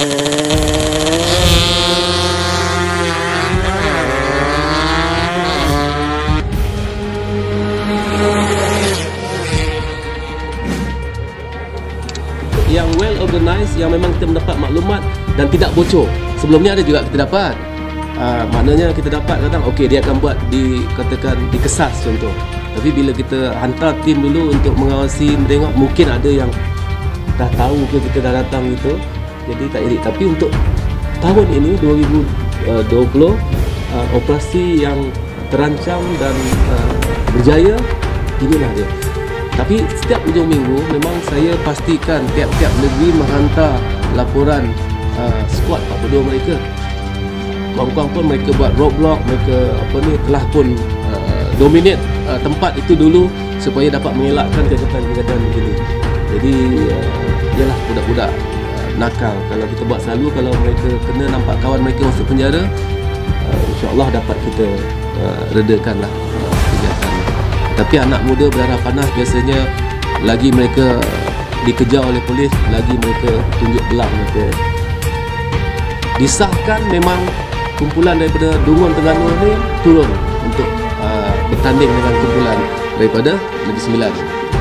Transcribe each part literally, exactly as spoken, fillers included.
Yang well organized, yang memang kita mendapat maklumat dan tidak bocor. Sebelum ni ada juga kita dapat. Uh, maknanya kita dapat kadang okey dia akan buat di katakan dikesas contoh. Tapi bila kita hantar tim dulu untuk mengawasi, menengok, mungkin ada yang dah tahu ke kita dah datang gitu. Jadi tak edit. Tapi untuk tahun ini dua ribu dua puluh uh, operasi yang terancang dan uh, berjaya, inilah dia. Tapi setiap hujung minggu memang saya pastikan tiap-tiap negeri menghantar laporan uh, skuad empat puluh dua mereka. Kawan-kawan pun mereka buat roadblock, mereka apa ni telah pun uh, dominate uh, tempat itu dulu supaya dapat mengelakkan kejadian-kejadian begini. Jadi uh, ialah budak-budak uh, nakal. Kalau kita buat selalu, kalau mereka kena nampak kawan mereka masuk penjara, uh, insya-Allah dapat kita uh, redakanlah uh, kejahatan. Tapi anak muda berdarah panas biasanya lagi mereka dikejar oleh polis, lagi mereka tunjuk belang mereka. Disahkan memang kumpulan daripada Dungun Terengganu ni turun untuk uh, bertanding dengan kumpulan daripada Negeri Sembilan.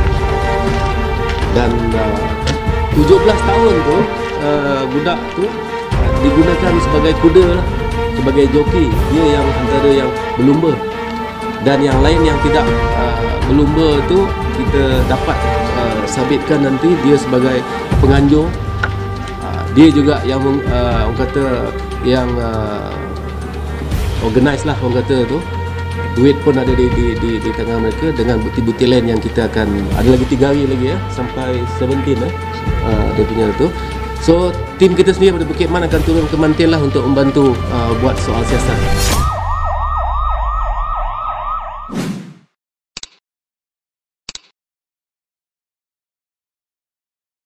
Dan uh, tujuh belas tahun tu uh, budak tu uh, digunakan sebagai kuda lah, sebagai joki. Dia yang antara yang berlumba. Dan yang lain yang tidak uh, berlumba tu kita dapat uh, sabitkan nanti dia sebagai penganjur. Uh, dia juga yang uh, orang kata yang uh, organize lah orang kata tu. Duit pun ada di, di, di, di tangan mereka dengan bukti-bukti lain yang kita akan ada lagi tiga hari lagi ya sampai tujuh belas eh, uh, dia punya tu. So tim kita sendiri pada Bukit Man akan turun ke Mantin lah untuk membantu uh, buat soal siasat.